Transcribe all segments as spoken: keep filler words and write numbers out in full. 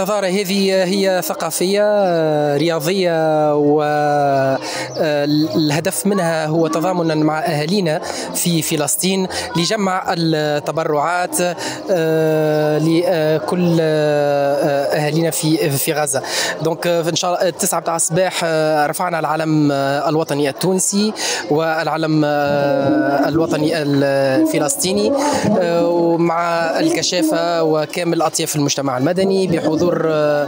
التظاهرة هذه هي ثقافية رياضية، والهدف منها هو تضامنا مع أهالينا في فلسطين لجمع التبرعات لكل أهالينا في في غزة. دونك إن شاء الله التسعة بتاع الصباح رفعنا العلم الوطني التونسي والعلم الوطني الفلسطيني، ومع الكشافة وكامل أطياف المجتمع المدني بحضور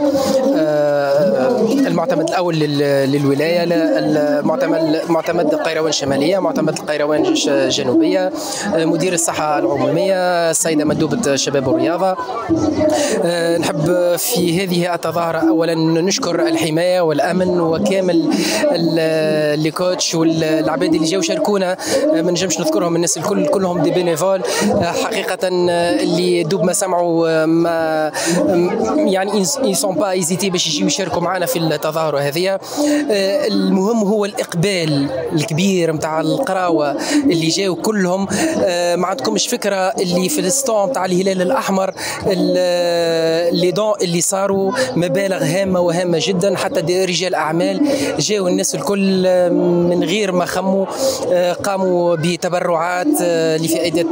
المعتمد الأول للولاية، المعتمد معتمد القيروان الشمالية، معتمد القيروان الجنوبية، مدير الصحة العمومية، السيدة مندوبة الشباب والرياضة. نحب في هذه التظاهرة أولا نشكر الحماية والأمن وكامل الكوتش والعباد اللي جاوا شاركونا، ما نجمش نذكرهم الناس الكل كلهم دي بينيفول حقيقة، اللي دوب ما سمعوا ما يعني يسون با ايزيتي باش يجيو يشاركوا معنا في التظاهرة هذه. المهم هو الإقبال الكبير متاع القراوة اللي جاوا كلهم. ما عندكمش فكرة اللي في الستون متاع الهلال الأحمر اللي دون اللي صاروا مبالغ هامة وهامة جدا، حتى رجال أعمال جاوا الناس الكل من غير ما خموا قاموا بتبرعات لفائدة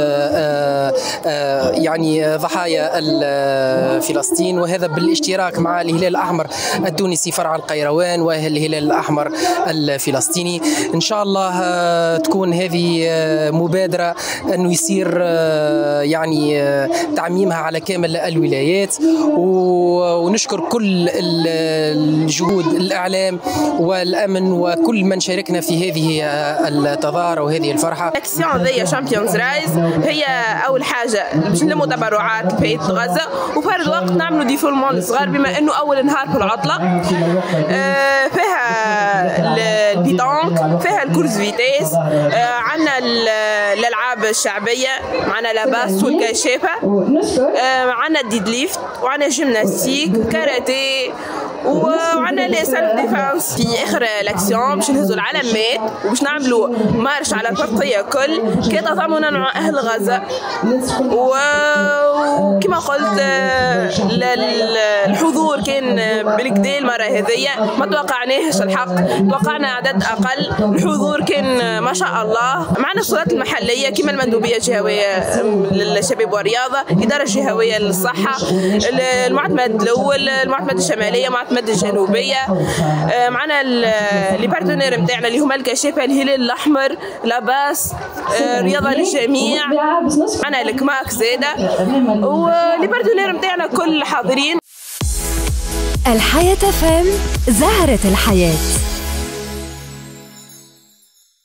يعني ضحايا فلسطين، وهذا بالاشتراك مع الهلال الأحمر التونسي فرع القيروان والهلال الأحمر الفلسطيني. إن شاء الله تكون هذه مبادرة أنه يصير يعني تعميمها على كامل الولايات، ونشكر كل الجهود الإعلام والأمن وكل من شاركنا في هذه التظاهرة وهذه الفرحة. الأكسيون ذي شامبيونز رايز هي أول حاجة باش نلموا تبرعات في غزة، وفي هذا الوقت نعملوا ديفولمون صغار بما إنه أول نهار في العطلة. فيها البيدونك، فيها الكورس فيتيس، عندنا الألعاب الشعبية، معنا لاباس والكشافة، عندنا الديد ليفت، وعندنا جيمناستيك كاراتيه، وعندنا لي سيلف ديفانس. في اخر الاكسيون باش نهزوا العلامات وباش نعملوا مارش على البرقيه كل كتضامنا مع اهل غزه. وكما قلت الحضور كان بالكدا المره هذيا، ما توقعناهش الحق، توقعنا عدد اقل. الحضور كان ما شاء الله. معنا السلطات المحليه كما المندوبيه الجهويه للشباب والرياضه، الاداره الجهويه للصحه، المعتمد الاول، المعتمد الشماليه، المعتمد الجنوبيه. معنا لي بارتنير نتاعنا اللي هما الكشافه، الهلال الاحمر، لاباس، رياضه للجميع، معنا الكماك زاده، ولي بارتنير نتاعنا كل حاضرين. الحياة فام، زهرة الحياة.